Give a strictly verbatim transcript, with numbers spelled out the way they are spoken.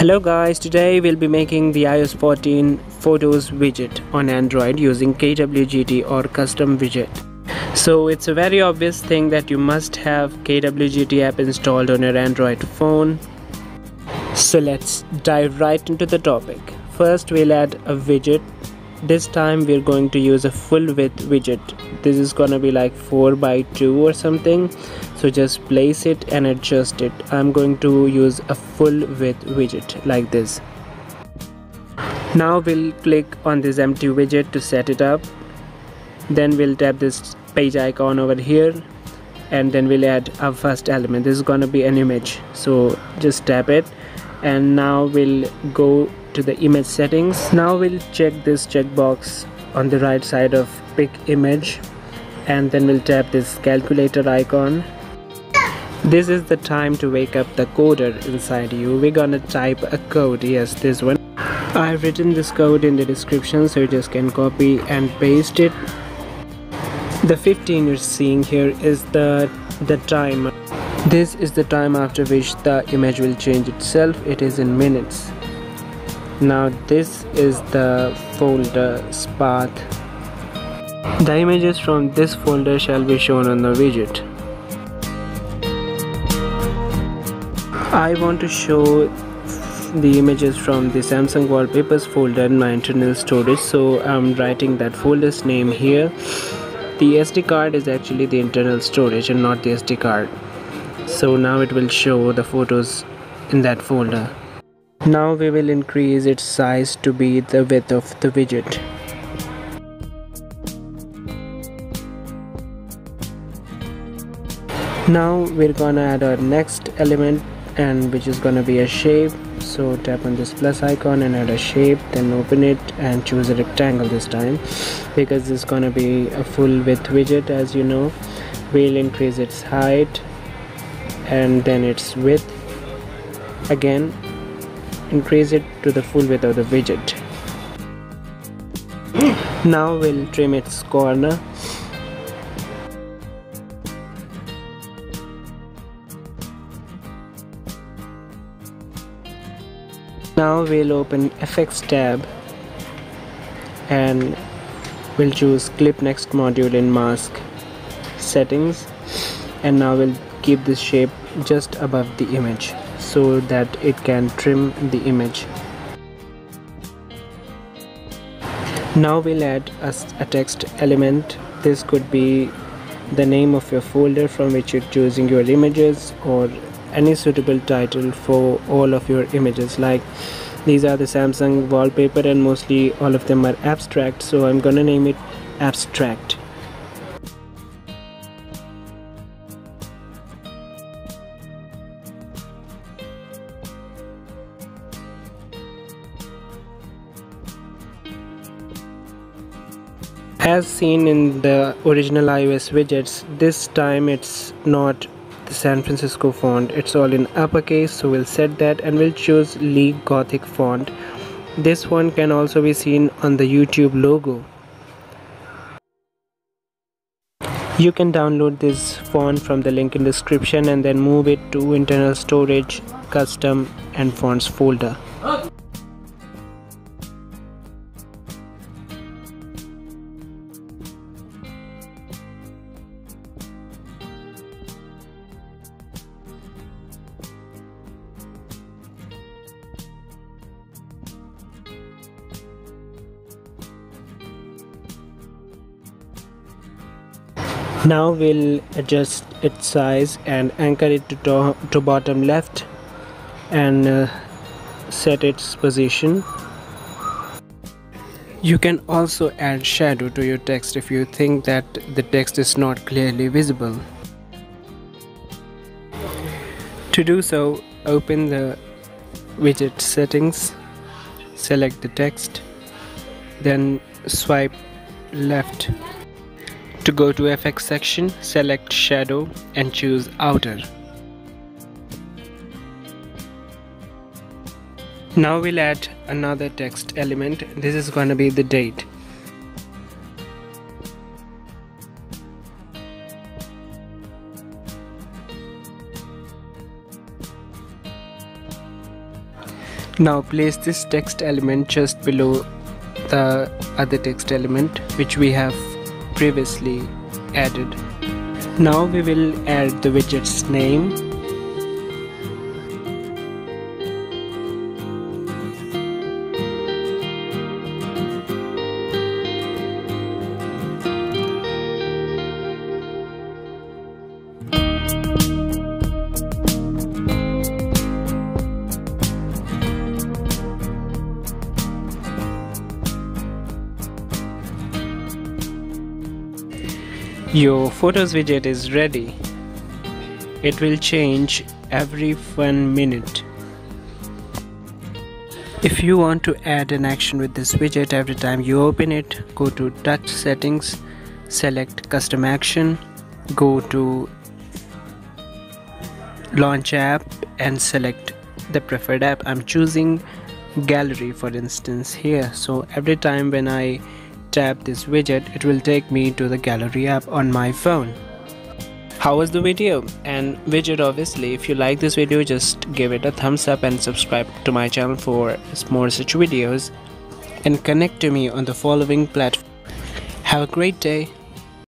Hello guys, today we'll be making the i O S fourteen Photos widget on Android using K W G T or Kustom Widget. So it's a very obvious thing that you must have K W G T app installed on your Android phone. So let's dive right into the topic. First we'll add a widget. This time we're going to use a full width widget. This is gonna be like four by two or something. So just place it and adjust it. I'm going to use a full width widget like this. Now we'll click on this empty widget to set it up. Then we'll tap this page icon over here and then we'll add our first element. This is gonna be an image. So just tap it and now we'll go to the image settings. Now we'll check this checkbox on the right side of pick image and then we'll tap this calculator icon. This is the time to wake up the coder inside you. We're gonna type a code. Yes, this one. I've written this code in the description, so you just can copy and paste it. The fifteen you're seeing here is the the time. This is the time after which the image will change itself. It is in minutes. Now this is the folder's path. The images from this folder shall be shown on the widget. I want to show the images from the Samsung wallpapers folder in my internal storage, so I'm writing that folder's name here. The S D card is actually the internal storage and not the S D card. So now it will show the photos in that folder. Now we will increase its size to be the width of the widget. Now we're gonna add our next element, and which is gonna be a shape. So tap on this plus icon and add a shape, then open it and choose a rectangle this time because this is gonna be a full width widget. As you know, we'll increase its height and then its width. Again, increase it to the full width of the widget. Now we'll trim its corner. Now we'll open Effects tab and we'll choose Clip Next module in Mask Settings, and now we'll keep this shape just above the image so that it can trim the image. Now we'll add a, a text element. This could be the name of your folder from which you're choosing your images, or any suitable title for all of your images. Like these are the Samsung wallpaper and mostly all of them are abstract, so I'm gonna name it abstract. As seen in the original iOS widgets, this time it's not the San Francisco font, it's all in uppercase, so we'll set that and we'll choose League Gothic font. This one can also be seen on the YouTube logo. You can download this font from the link in description and then move it to internal storage, custom and fonts folder. Now we'll adjust its size and anchor it to, to, to bottom left and uh, set its position. You can also add shadow to your text if you think that the text is not clearly visible. To do so, open the widget settings, select the text, then swipe left. To go to effects section, select shadow and choose outer. Now we'll add another text element. This is going to be the date. Now place this text element just below the other text element which we have previously added. Now we will add the widget's name. Your photos widget is ready. It will change every one minute. If you want to add an action with this widget every time you open it, go to touch settings, select custom action, go to launch app and select the preferred app. I'm choosing gallery for instance here, so every time when I tap this widget it will take me to the gallery app on my phone. How was the video and widget? Obviously, if you like this video, just give it a thumbs up and subscribe to my channel for more such videos, and connect to me on the following platform. Have a great day.